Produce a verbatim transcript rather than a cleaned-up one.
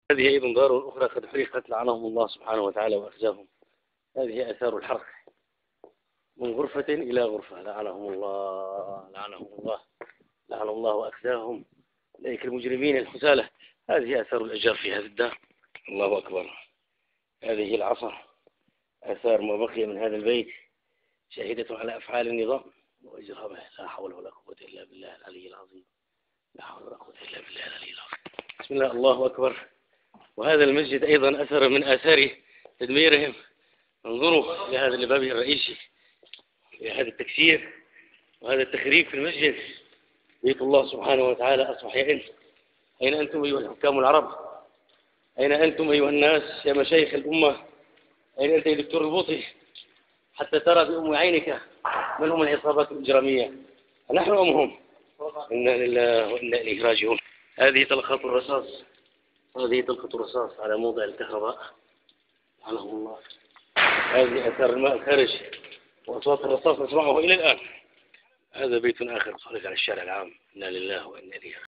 هذه أيضا دار أخرى قد حرقت لعنهم الله سبحانه وتعالى وأخزاهم. هذه آثار الحرق من غرفة إلى غرفة، لعنهم الله لعنهم الله لعن الله وأخزاهم أولئك المجرمين الحسالة. هذه آثار الأشجار في هذه الدار. الله أكبر. هذه العصا آثار ما بقي من هذا البيت شاهدة على أفعال النظام وإجرامه. لا حول ولا قوة إلا بالله العلي العظيم. لا حول ولا قوة إلا بالله العلي العظيم. بسم الله. الله أكبر. وهذا المسجد أيضا أثر من آثار تدميرهم. انظروا إلى هذا الباب الرئيسي، إلى هذا التكسير وهذا التخريب في المسجد. بيت الله سبحانه وتعالى أصبح يئن. أين أنتم أيها الحكام العرب؟ أين أنتم أيها الناس يا مشايخ الأمة؟ أين أنت يا دكتور البوطي حتى ترى بأم عينك من هم العصابات الإجرامية؟ نحن أم هم؟ إنا لله وإنا إليه راجعون. هذه طلقة الرصاص، هذه طلقة الرصاص على موضع الكهرباء. سبحانه الله. هذه أثار الماء الخارج وأصوات الرصاص نسمعه إلى الآن. هذا بيت آخر خارج على الشارع العام. إنا لله وإنا إليه راجعون.